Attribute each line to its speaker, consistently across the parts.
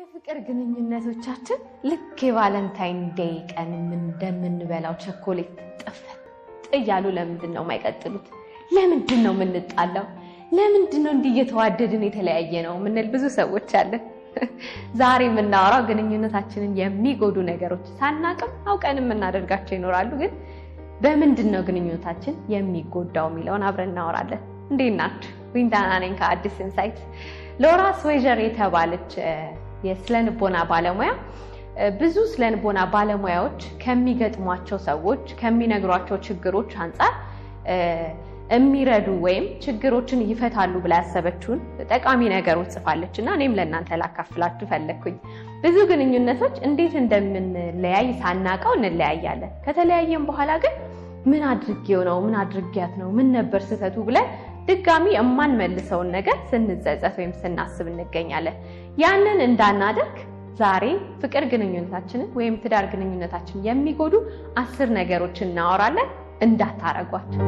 Speaker 1: የፍቅር ግንኙነቶቻችን ልክ የቫለንታይን ዴይ ቀን እንደምንበላው ቸኮሌት ጥፍጥ እያሉ ለምንድን ነው የማይቀጥሉት? ለምንድን ነው የምንጣላው? ለምንድን ነው እንዲህ እየተዋደድን የተለያየ ነው ምንል ብዙ ሰዎች አለን። ዛሬ የምናወራው ግንኙነታችንን የሚጎዱ ነገሮች ሳናቅም አውቀን የምናደርጋቸው ይኖራሉ። ግን በምንድን ነው ግንኙነታችን የሚጎዳው የሚለውን አብረን እናወራለን። እንዴት ናችሁ? ዊንዳና ነኝ ከአዲስ ኢንሳይት። ሎራ ስዌጀር የተባለች የስለንቦና ባለሙያ ብዙ ስለንቦና ባለሙያዎች ከሚገጥሟቸው ሰዎች ከሚነግሯቸው ችግሮች አንፃር የሚረዱ ወይም ችግሮችን ይፈታሉ ብላ ያሰበችውን ጠቃሚ ነገሮች ጽፋለችና እኔም ለእናንተ ላካፍላችሁ ፈለኩኝ። ብዙ ግንኙነቶች እንዴት እንደምንለያይ ሳናቀው እንለያያለን። ከተለያየን በኋላ ግን ምን አድርጌው ነው ምን አድርጊያት ነው ምን ነበር ስህተቱ ብለን ድጋሚ የማንመልሰውን ነገር ስንጸጸት ወይም ስናስብ እንገኛለን። ያንን እንዳናደርግ ዛሬ ፍቅር ግንኙነታችንን ወይም ትዳር ግንኙነታችንን የሚጎዱ 10 ነገሮችን እናወራለን። እንዳታረጓቸው።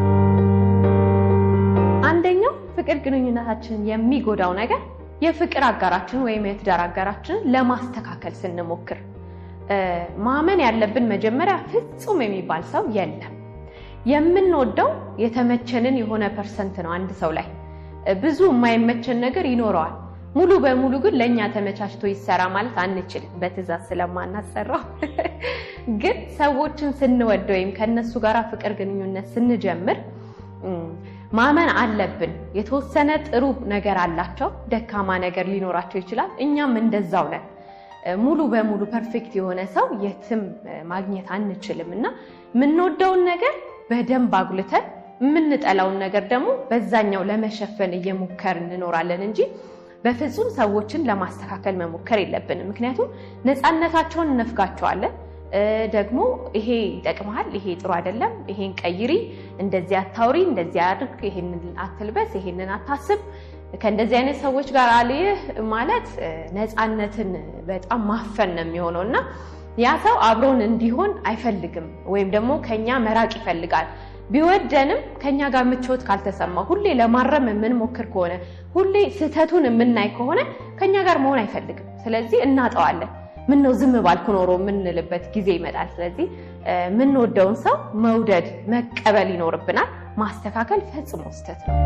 Speaker 1: አንደኛው ፍቅር ግንኙነታችንን የሚጎዳው ነገር የፍቅር አጋራችን ወይም የትዳር አጋራችንን ለማስተካከል ስንሞክር ማመን ያለብን መጀመሪያ ፍጹም የሚባል ሰው የለም። የምንወደው የተመቸንን የሆነ ፐርሰንት ነው አንድ ሰው ላይ ብዙ የማይመቸን ነገር ይኖረዋል። ሙሉ በሙሉ ግን ለኛ ተመቻችቶ ይሰራ ማለት አንችልም በትዕዛዝ ስለማናሰራው። ግን ሰዎችን ስንወድ ወይም ከነሱ ጋር ፍቅር ግንኙነት ስንጀምር ማመን አለብን። የተወሰነ ጥሩ ነገር አላቸው፣ ደካማ ነገር ሊኖራቸው ይችላል። እኛም እንደዛው ነን። ሙሉ በሙሉ ፐርፌክት የሆነ ሰው የትም ማግኘት አንችልምና ምንወደውን ነገር በደንብ አጉልተን ምንጠላውን ነገር ደግሞ በዛኛው ለመሸፈን እየሞከርን እንኖራለን እንጂ በፍጹም ሰዎችን ለማስተካከል መሞከር የለብንም። ምክንያቱም ነፃነታቸውን እንፍጋቸዋለን። ደግሞ ይሄ ይጠቅማል፣ ይሄ ጥሩ አይደለም፣ ይሄን ቀይሪ፣ እንደዚህ አታውሪ፣ እንደዚህ አድርግ፣ ይሄንን አትልበስ፣ ይሄንን አታስብ፣ ከእንደዚህ አይነት ሰዎች ጋር አልይህ ማለት ነፃነትን በጣም ማፈን ነው የሚሆነውና ያ ሰው አብሮን እንዲሆን አይፈልግም ወይም ደግሞ ከኛ መራቅ ይፈልጋል። ቢወደንም ከኛ ጋር ምቾት ካልተሰማ ሁሌ ለማረም የምንሞክር ከሆነ ሁሌ ስህተቱን የምናይ ከሆነ ከኛ ጋር መሆን አይፈልግም። ስለዚህ እናጠዋለን። ምን ነው ዝም ባልኩ ኖሮ የምንልበት ጊዜ ይመጣል። ስለዚህ የምንወደውን ሰው መውደድ መቀበል ይኖርብናል። ማስተካከል ፈጽሞ ስህተት ነው።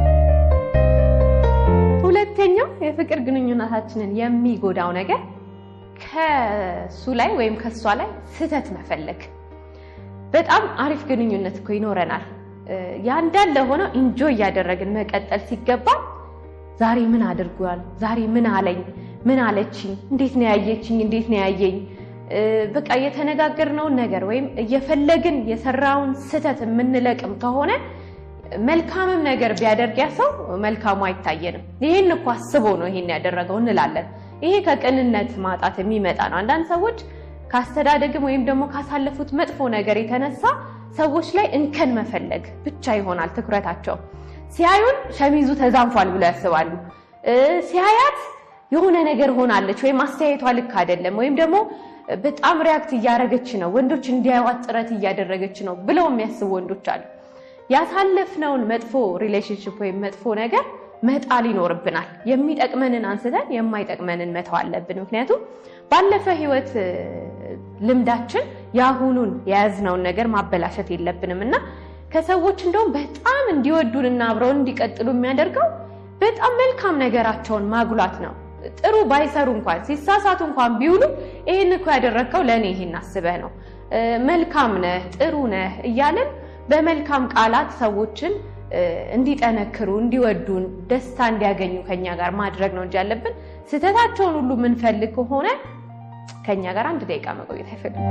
Speaker 1: ሁለተኛው የፍቅር ግንኙነታችንን የሚጎዳው ነገር ከሱ ላይ ወይም ከሷ ላይ ስህተት መፈለግ። በጣም አሪፍ ግንኙነት እኮ ይኖረናል። ያንዳለ ሆኖ ኢንጆይ ያደረግን መቀጠል ሲገባ ዛሬ ምን አድርጓል፣ ዛሬ ምን አለኝ፣ ምን አለችኝ፣ እንዴት ነው ያየችኝ፣ እንዴት ነው ያየኝ፣ በቃ የተነጋገርነው ነገር ወይም እየፈለግን የሰራውን ስህተት የምንለቅም ከሆነ መልካምም ነገር ቢያደርግ ያሰው መልካሙ አይታየንም። ይሄን እኮ አስቦ ነው ይሄን ያደረገው እንላለን። ይሄ ከቅንነት ማጣት የሚመጣ ነው። አንዳንድ ሰዎች ካስተዳደግም ወይም ደግሞ ካሳለፉት መጥፎ ነገር የተነሳ ሰዎች ላይ እንከን መፈለግ ብቻ ይሆናል ትኩረታቸው። ሲያዩን ሸሚዙ ተዛንፏል ብለው ያስባሉ። ሲያያት የሆነ ነገር ሆናለች ወይም አስተያየቷ ልክ አይደለም ወይም ደግሞ በጣም ሪአክት እያደረገች ነው፣ ወንዶች እንዲያዩት ጥረት እያደረገች ነው ብለው የሚያስቡ ወንዶች አሉ። ያሳለፍነውን መጥፎ ሪሌሽንሺፕ ወይም መጥፎ ነገር መጣል ይኖርብናል። የሚጠቅመንን አንስተን የማይጠቅመንን መተው አለብን። ምክንያቱም ባለፈ ህይወት ልምዳችን ያሁኑን የያዝነውን ነገር ማበላሸት የለብንምና ከሰዎች እንደውም በጣም እንዲወዱንና አብረውን እንዲቀጥሉ የሚያደርገው በጣም መልካም ነገራቸውን ማጉላት ነው። ጥሩ ባይሰሩ እንኳን ሲሳሳቱ እንኳን ቢውሉ ይሄን እኮ ያደረከው ለኔ ይሄን አስበህ ነው፣ መልካም ነህ፣ ጥሩ ነህ እያለን በመልካም ቃላት ሰዎችን እንዲጠነክሩ እንዲወዱን ደስታ እንዲያገኙ ከኛ ጋር ማድረግ ነው እንጂ ያለብን ስህተታቸውን ሁሉ ምን ፈልግ ከሆነ ከኛ ጋር አንድ ደቂቃ መቆየት አይፈልግም።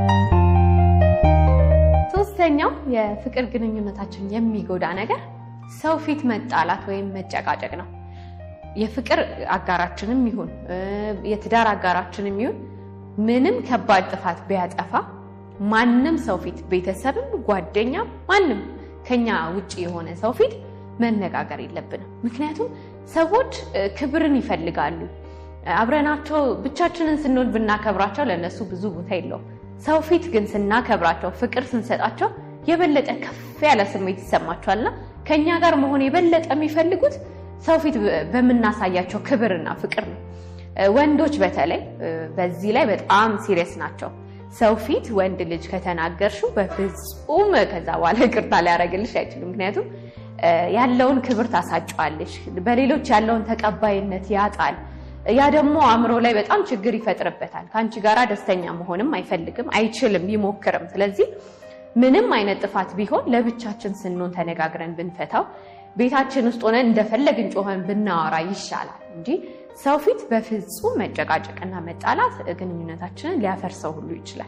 Speaker 1: ሶስተኛው የፍቅር ግንኙነታችን የሚጎዳ ነገር ሰው ፊት መጣላት ወይም መጨቃጨቅ ነው። የፍቅር አጋራችንም ይሁን የትዳር አጋራችንም ይሁን ምንም ከባድ ጥፋት ቢያጠፋ ማንንም ሰው ፊት ቤተሰብም ጓደኛ ማንንም ከኛ ውጪ የሆነ ሰው ፊት መነጋገር የለብንም። ምክንያቱም ሰዎች ክብርን ይፈልጋሉ። አብረናቸው ብቻችንን ስንሆን ብናከብራቸው ለነሱ ብዙ ቦታ የለውም። ሰው ፊት ግን ስናከብራቸው ፍቅር ስንሰጣቸው የበለጠ ከፍ ያለ ስሜት ይሰማቸዋልና ከኛ ጋር መሆን የበለጠ የሚፈልጉት ሰው ፊት በመናሳያቸው ክብርና ፍቅር ነው። ወንዶች በተለይ በዚህ ላይ በጣም ሲሪየስ ናቸው ሰው ፊት ወንድ ልጅ ከተናገርሽው በፍጹም ከዛ በኋላ ይቅርታ ሊያረግልሽ አይችልም ምክንያቱም ያለውን ክብር ታሳጫዋለሽ በሌሎች ያለውን ተቀባይነት ያጣል ያ ደግሞ አምሮ ላይ በጣም ችግር ይፈጥርበታል ካንቺ ጋራ ደስተኛ መሆንም አይፈልግም አይችልም ይሞክርም ስለዚህ ምንም አይነት ጥፋት ቢሆን ለብቻችን ስንሆን ተነጋግረን ብንፈታው ቤታችን ውስጥ ሆነን እንደፈለግን ጮኸን ብናወራ ይሻላል እንጂ ሰው ፊት በፍጹም መጨቃጨቅና መጣላት ግንኙነታችንን ሊያፈርሰው ሁሉ ይችላል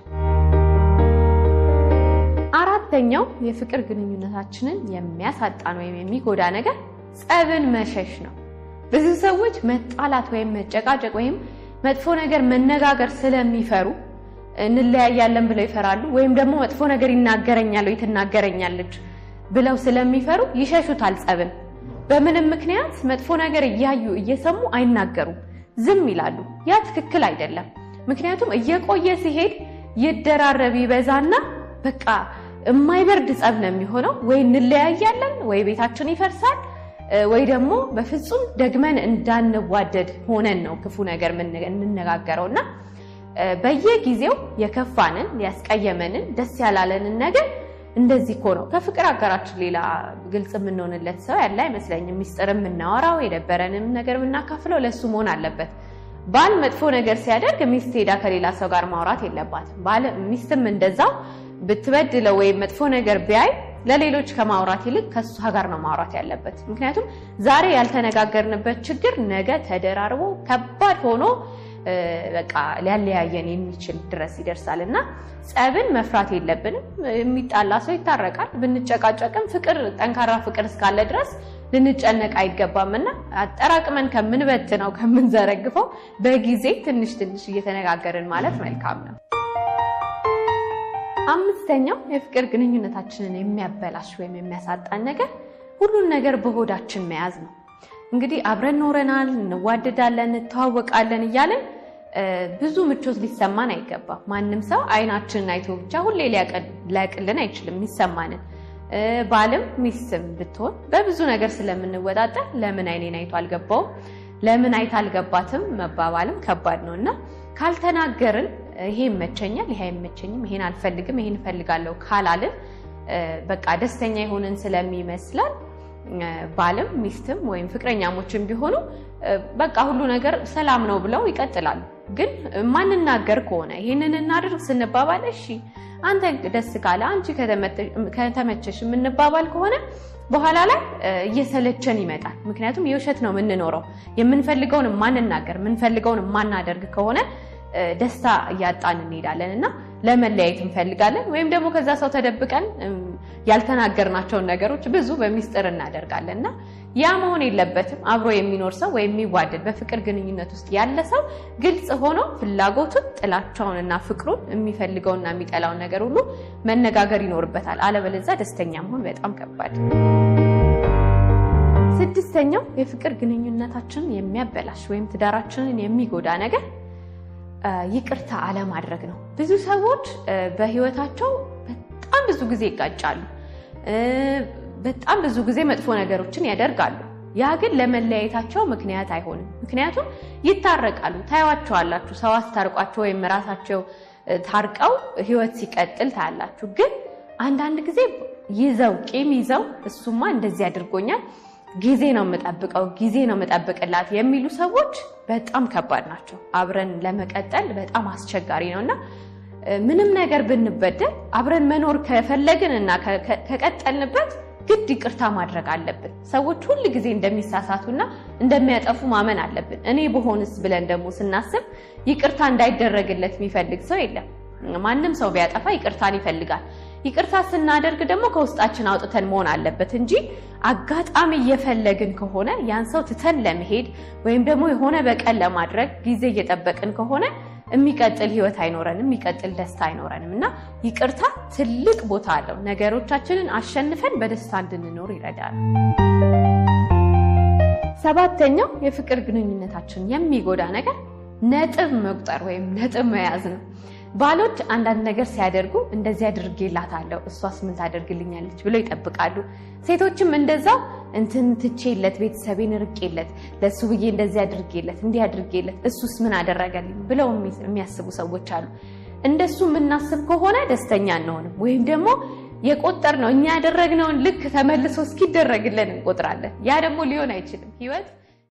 Speaker 1: አራተኛው የፍቅር ግንኙነታችንን የሚያሳጣን ወይም የሚጎዳ ነገር ጸብን መሸሽ ነው ብዙ ሰዎች መጣላት ወይም መጨቃጨቅ ወይም መጥፎ ነገር መነጋገር ስለሚፈሩ እንለያያለን ብለው ይፈራሉ ወይም ደግሞ መጥፎ ነገር ይናገረኛል ወይ ትናገረኛለች ብለው ስለሚፈሩ ይሸሹታል ጸብን በምንም ምክንያት መጥፎ ነገር እያዩ እየሰሙ አይናገሩም ዝም ይላሉ ያ ትክክል አይደለም ምክንያቱም እየቆየ ሲሄድ ይደራረብ ይበዛና በቃ የማይበርድ ጸብ ነው የሚሆነው ወይ እንለያያለን ወይ ቤታችን ይፈርሳል ወይ ደግሞ በፍጹም ደግመን እንዳንዋደድ ሆነን ነው ክፉ ነገር እንነጋገረውና በየጊዜው የከፋንን ያስቀየመንን ደስ ያላለንን ነገር እንደዚህ ኮ ነው ከፍቅር አጋራችን ሌላ ግልጽ ምንሆንለት ሰው ያለ አይመስለኝም ሚስጥርም እናወራው የደበረንም ነገር ምናካፍለው ለሱ መሆን አለበት ባል መጥፎ ነገር ሲያደርግ ሚስት ሄዳ ከሌላ ሰው ጋር ማውራት የለባትም ባል ሚስትም እንደዛው ብትበድለው ወይ መጥፎ ነገር ቢያይ ለሌሎች ከማውራት ይልቅ ከሷ ጋር ነው ማውራት ያለበት ምክንያቱም ዛሬ ያልተነጋገርንበት ችግር ነገ ተደራርቦ ከባድ ሆኖ በቃ ሊያለያየን የሚችል ድረስ ይደርሳልና ጸብን መፍራት የለብንም የሚጣላ ሰው ይታረቃል ብንጨቃጨቅም ፍቅር ጠንካራ ፍቅር እስካለ ድረስ ልንጨነቅ አይገባምና አጠራቅመን ከምንበትነው ከምንዘረግፈው በጊዜ ትንሽ እየተነጋገርን ማለት መልካም ነው አምስተኛው የፍቅር ግንኙነታችንን የሚያበላሽ ወይም የሚያሳጣን ነገር ሁሉን ነገር በሆዳችን መያዝ ነው እንግዲህ አብረን ኖረናል እንዋደዳለን እንተዋወቃለን እያለን ብዙ ምቾት ሊሰማን አይገባም ማንንም ሰው አይናችንን አይቶ ብቻ ሁሌ ሊያቅልን አይችልም የሚሰማንን ባልም ሚስትም ብትሆን በብዙ ነገር ስለምንወጣጣ ለምን አይኔን አይቶ አልገባውም ለምን አይታ አልገባትም መባባልም ከባድ ነውና ካልተናገርን ይሄ መቸኛል ይሄ አይመቸኝም ይሄን አልፈልግም ይሄን ፈልጋለሁ ካላልን በቃ ደስተኛ ይሆንን ስለሚመስላል ባልም ሚስትም ወይም ፍቅረኛሞችም ቢሆኑ በቃ ሁሉ ነገር ሰላም ነው ብለው ይቀጥላሉ ግን ማንናገር ከሆነ ይሄንን እናድርግ ስንባባል እሺ አንተ ደስ ካለ አንቺ ከተመቸሽ ምንባባል ከሆነ በኋላ ላይ እየሰለቸን ይመጣል ምክንያቱም የውሸት ነው ምንኖረው የምንፈልገውን ማንናገር ምንፈልገውን ማናደርግ ከሆነ ደስታ ያጣን እንሄዳለንና ለመለያየት እንፈልጋለን ወይም ደግሞ ከዛ ሰው ተደብቀን ያልተናገርናቸው ነገሮች ብዙ በሚስጥር እናደርጋለንና ያ መሆን የለበትም አብሮ የሚኖር ሰው ወይ የሚዋደድ በፍቅር ግንኙነት ውስጥ ያለ ሰው ግልጽ ሆኖ ፍላጎቱን ጥላቻውንና ፍቅሩን የሚፈልገውና የሚጠላው ነገር ሁሉ መነጋገር ይኖርበታል አለበለዚያ ደስተኛ መሆን በጣም ከባድ ስድስተኛው የፍቅር ግንኙነታችንን የሚያበላሽ ወይም ትዳራችንን የሚጎዳ ነገር ይቅርታ አለማድረግ ነው ብዙ ሰዎች በህይወታቸው በጣም ብዙ ጊዜ ይጋጫሉ በጣም ብዙ ጊዜ መጥፎ ነገሮችን ያደርጋሉ ያ ግን ለመለያየታቸው ምክንያት አይሆንም ምክንያቱም ይታረቃሉ ታያዋቸዋላችሁ ሰው አስታርቋቸው ወይም ራሳቸው ታርቀው ህይወት ሲቀጥል ታያላችሁ ግን አንዳንድ ጊዜ ቂም ይዘው እሱማ እንደዚህ አድርጎኛል ጊዜ ነው መጠብቅላት የሚሉ ሰዎች በጣም ከባድ ናቸው አብረን ለመቀጠል በጣም አስቸጋሪ ነውና ምንም ነገር ብንበደል አብረን መኖር ከፈለግንና ከቀጠልንበት ግድ ይቅርታ ማድረግ አለብን ሰዎች ሁሉ ጊዜ እንደሚሳሳቱና እንደሚያጠፉ ማመን አለብን እኔ በሆንስ ብለን ደግሞ ስናስብ ይቅርታ እንዳይደረግለት የሚፈልግ ሰው የለም ማንንም ሰው ቢያጠፋ ይቅርታን ይፈልጋል ይቅርታ ስናደርግ ደግሞ ከውስጣችን አውጥተን መሆን አለበት እንጂ አጋጣሚ እየፈለግን ከሆነ ያን ሰው ትተን ለመሄድ ወይም ደግሞ የሆነ በቀል ለማድረግ ጊዜ እየጠበቅን ከሆነ የሚቀጥል ህይወት አይኖረንም የሚቀጥል ደስታ አይኖረንምና ይቅርታ ትልቅ ቦታ አለው ነገሮቻችንን አሸንፈን በደስታ እንድንኖር ይረዳል ሰባተኛው የፍቅር ግንኙነታችንን የሚጎዳ ነገር ነጥብ መቁጠር ወይም ነጥብ መያዝ ነው ባሎች አንዳንድ ነገር ሲያደርጉ እንደዚህ አድርጌላታለሁ እሷስ ምን ታደርግልኛለች ብለው ይጠብቃሉ ሴቶችም እንደዛው እንትን ትቼለት ቤተሰቤን ርቄለት ለሱ ብዬ እንደዚህ አድርጌለት እንዲህ አድርጌለት እሱስ ምን አደረገልኝ ብለው የሚያስቡ ሰዎች አሉ እንደሱ ምናስብ ከሆነ ደስተኛ አንሆንም ወይም ደግሞ የቆጠርነው እኛ ያደረግነውን ልክ ተመልሶ እስኪደረግልን እንቆጥራለን ያ ደግሞ ሊሆን አይችልም ህይወት